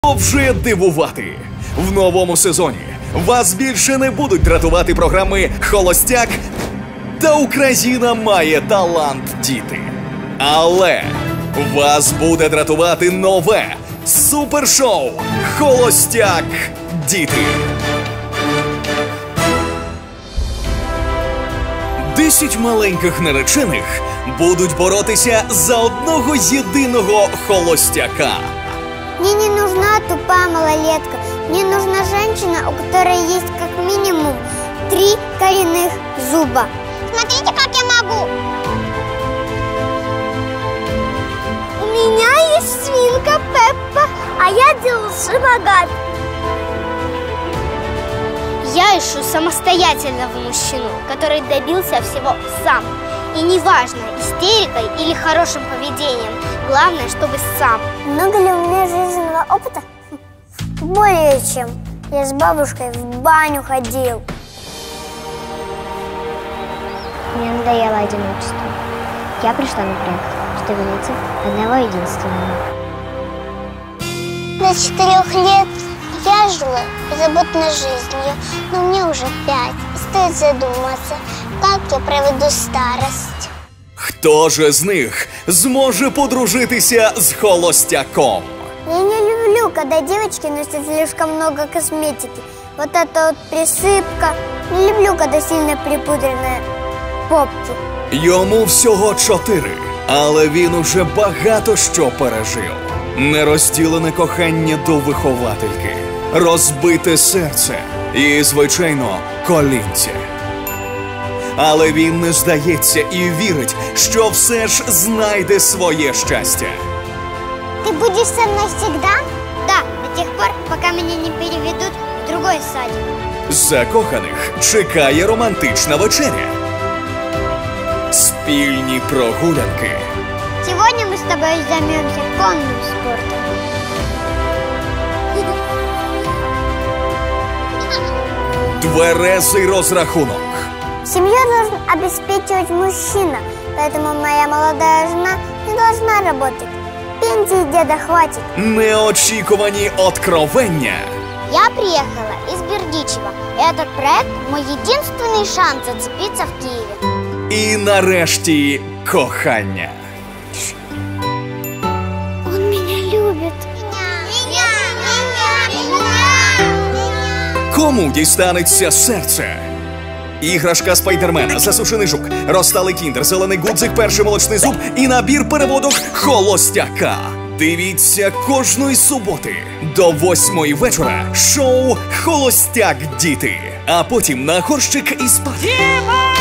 Продовжує дивувати. В новому сезоні вас більше не будуть дратувати програми «Холостяк» та «Україна має талант, діти». Але вас буде дратувати нове супершоу «Холостяк, діти». 10 маленьких наречених будуть боротися за одного єдиного холостяка. Мне не нужна тупая малолетка. Мне нужна женщина, у которой есть как минимум 3 коренных зуба. Смотрите, как я могу. У меня есть свинка Пеппа, а я делаю богат. Я ищу самостоятельного мужчину, который добился всего сам. И неважно, истерикой или хорошим поведением, главное, чтобы сам. Много ли у меня жизненного опыта? Более чем. Я с бабушкой в баню ходил. Мне надоело одиночество. Я пришла на проект, чтобы найти одного единственного. До 4 лет я жила беззаботной жизнью, но мне уже 5. И стоит задуматься, как я проведу старость. Хто же з них зможе подружитися з холостяком? Я не люблю, когда девочки носят слишком много косметики. Вот это вот присыпка. Не люблю, когда сильно припудренные попки. Йому всього 4, але він уже багато що пережив. Нерозділене кохання до виховательки, розбите серце і, звичайно, колінця. Але він не здається і вірить, що все ж знайде своє щастя. Ты будешь со мной всегда? Да, до тех пор, пока меня не переведут в другой садик. Закоханих чекає романтична вечеря. Спільні прогулянки. Сегодня мы с тобой займемся конным спортом. Тверезий розрахунок. Семью должен обеспечивать мужчина, поэтому моя молодая жена не должна работать. Пенсии деда хватит. Неочікувані откровення. Я приехала из Бердичева. Этот проект – мой единственный шанс зацепиться в Киеве. І нарешті кохання. Он меня любит. Кому дістанеться серце? Іграшка Спайдермена, засушений жук, розталий кіндер, зелений гудзик, перший молочний зуб і набір переводок холостяка. Дивіться кожної суботи до 8 вечора шоу «Холостяк, діти». А потім на горщик із пати.